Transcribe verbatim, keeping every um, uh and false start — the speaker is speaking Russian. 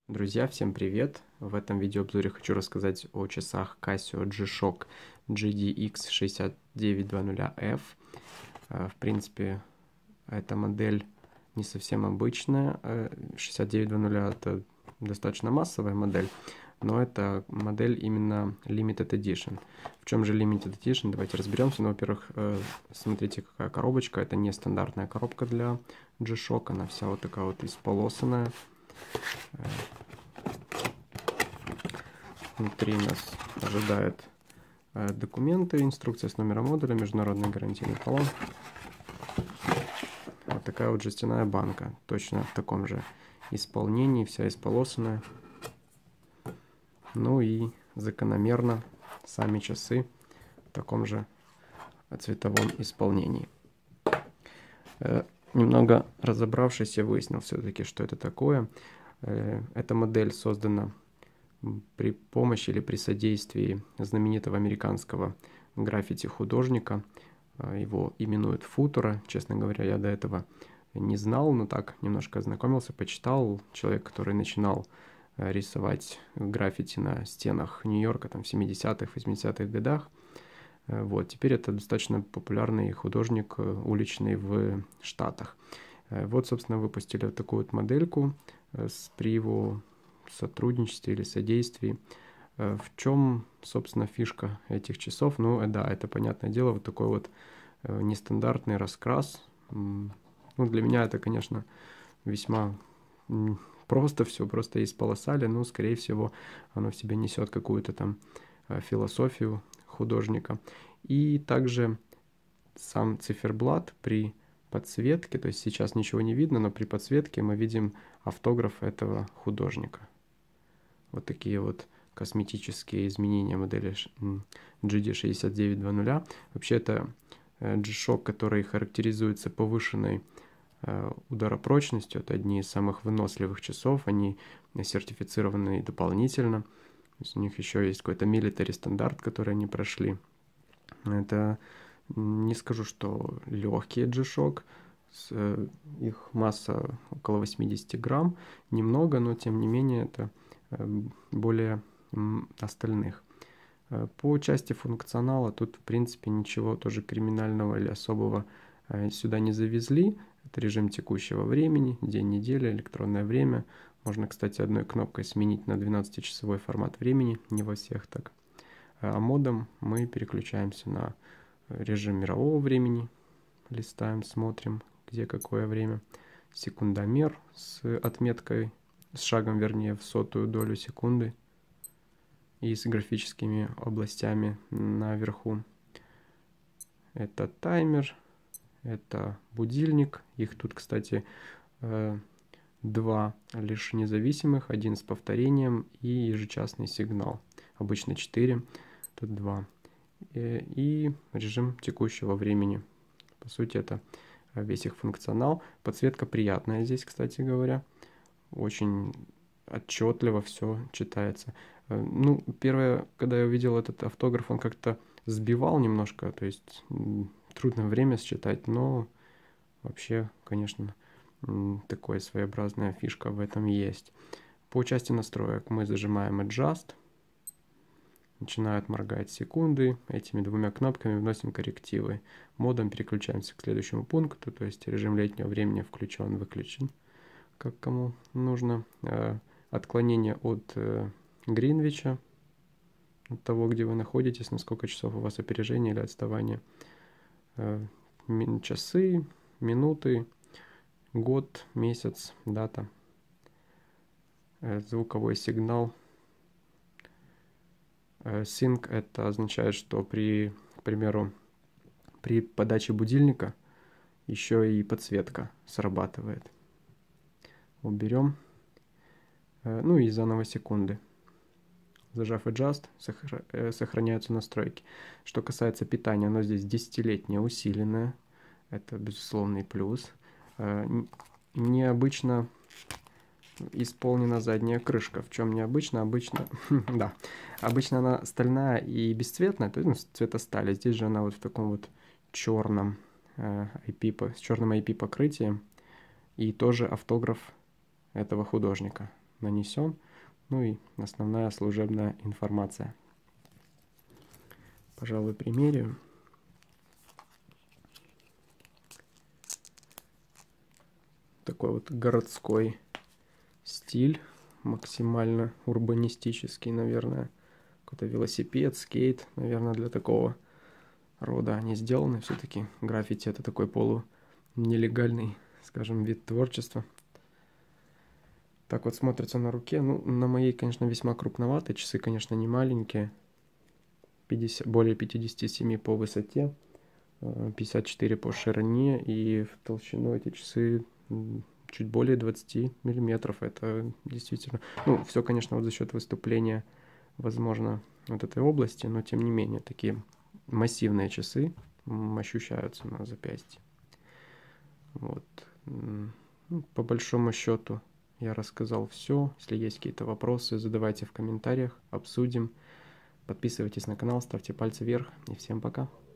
Друзья, всем привет! В этом видеообзоре хочу рассказать о часах Casio G-Shock джи ди икс шесть девять двадцать эф. В принципе, эта модель не совсем обычная. шестьдесят девять двадцать это достаточно массовая модель, но это модель именно Limited Edition. В чем же Limited Edition? Давайте разберемся. Ну, во-первых, смотрите, какая коробочка. Это не стандартная коробка для G-Shock. Она вся вот такая вот исполосанная. Внутри нас ожидают документы, инструкция с номером модуля, международный гарантийный талон. Вот такая вот жестяная банка, точно в таком же исполнении, вся исполосанная. Ну и закономерно сами часы в таком же цветовом исполнении. Немного разобравшись, я выяснил все-таки, что это такое. Эта модель создана при помощи или при содействии знаменитого американского граффити-художника. Его именуют Футура. Честно говоря, я до этого не знал, но так немножко ознакомился, почитал. Человек, который начинал рисовать граффити на стенах Нью-Йорка там, в семидесятых, восьмидесятых годах. Вот. Теперь это достаточно популярный художник уличный в Штатах. Вот, собственно, выпустили вот такую вот модельку с, при его сотрудничестве или содействии. В чем, собственно, фишка этих часов? Ну, да, это, понятное дело, вот такой вот нестандартный раскрас. Ну, для меня это, конечно, весьма просто все, просто исполосали, но, скорее всего, оно в себе несет какую-то там философию художника. И также сам циферблат при подсветке, то есть сейчас ничего не видно, но при подсветке мы видим автограф этого художника. Вот такие вот косметические изменения модели джи ди шесть девять двадцать. Вообще это G-Shock, который характеризуется повышенной ударопрочностью. Это одни из самых выносливых часов, они сертифицированы дополнительно. У них еще есть какой-то military стандарт, который они прошли. Это, не скажу, что легкий G-Shock. Их масса около восемьдесят грамм. Немного, но тем не менее это более остальных. По части функционала тут, в принципе, ничего тоже криминального или особого сюда не завезли. Это режим текущего времени, день недели, электронное время. Можно, кстати, одной кнопкой сменить на двенадцатичасовой формат времени, не во всех так. А модом мы переключаемся на режим мирового времени. Листаем, смотрим, где какое время. Секундомер с отметкой, с шагом, вернее, в сотую долю секунды. И с графическими областями наверху. Это таймер, это будильник. Их тут, кстати, два лишь независимых, один с повторением и ежечасный сигнал. Обычно четыре, тут два. И, и режим текущего времени. По сути, это весь их функционал. Подсветка приятная здесь, кстати говоря. Очень отчетливо все читается. Ну, первое, когда я увидел этот автограф, он как-то сбивал немножко, то есть трудно время считать, но вообще, конечно, такая своеобразная фишка в этом есть. По части настроек мы зажимаем Adjust, начинают моргать секунды, этими двумя кнопками вносим коррективы. Модом переключаемся к следующему пункту, то есть режим летнего времени включен, выключен, как кому нужно. Отклонение от Гринвича, от того, где вы находитесь, на сколько часов у вас опережение или отставание. Часы, минуты, год, месяц, дата. Звуковой сигнал. Sync — это означает, что при, к примеру, при подаче будильника еще и подсветка срабатывает. Уберем. Ну и заново секунды. Зажав Adjust, сохраняются настройки. Что касается питания, оно здесь десятилетнее усиленное. Это безусловный плюс. Необычно исполнена задняя крышка. В чем необычно? Обычно, да, обычно она стальная и бесцветная, то есть ну, цвета стали. Здесь же она вот в таком вот черном ай пи, с черным ай пи покрытием. И тоже автограф этого художника. нанесен. Ну и основная служебная информация. Пожалуй, примерю. Такой вот городской стиль, максимально урбанистический, наверное. Какой-то велосипед, скейт, наверное, для такого рода они сделаны. Все-таки граффити — это такой полунелегальный, скажем, вид творчества. Так вот смотрится на руке. Ну, на моей, конечно, весьма крупноватые. Часы, конечно, не маленькие. пятьдесят, более пятидесяти семи по высоте, пятьдесят четыре по ширине, и в толщину эти часы чуть более двадцати миллиметров. Это действительно... Ну, все, конечно, вот за счет выступления, возможно, вот этой области, но тем не менее, такие массивные часы ощущаются на запястье. Вот. Ну, по большому счету я рассказал все. Если есть какие-то вопросы, задавайте в комментариях, обсудим. Подписывайтесь на канал, ставьте пальцы вверх, и всем пока.